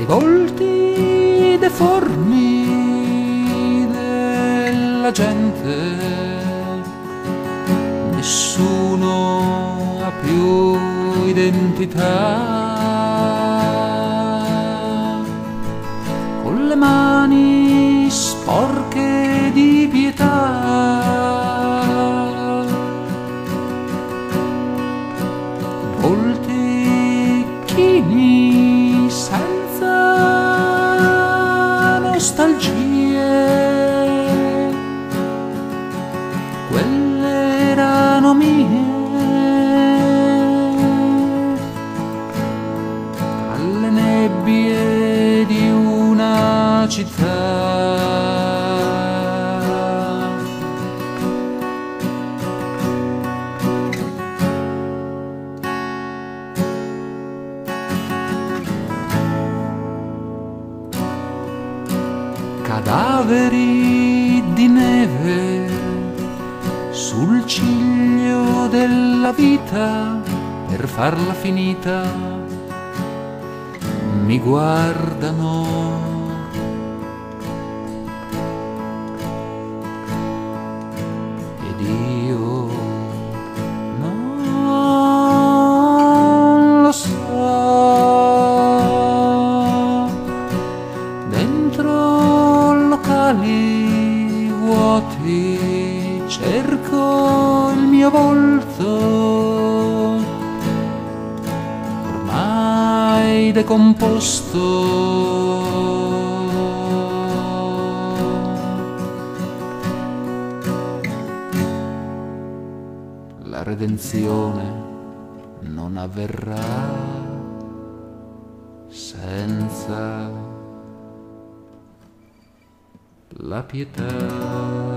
volti deformi della gente, nessuno ha più identità. Con le mani sporche di pietà, volti chini senza nostalgie, quelle erano mie, alle nebbie di una città. Cadaveri di neve sul ciglio della vita, per farla finita mi guardano. Ed io non lo so, dentro locali vuoti cerco il mio volto, ormai decomposto. La redenzione non avverrà senza la pietà.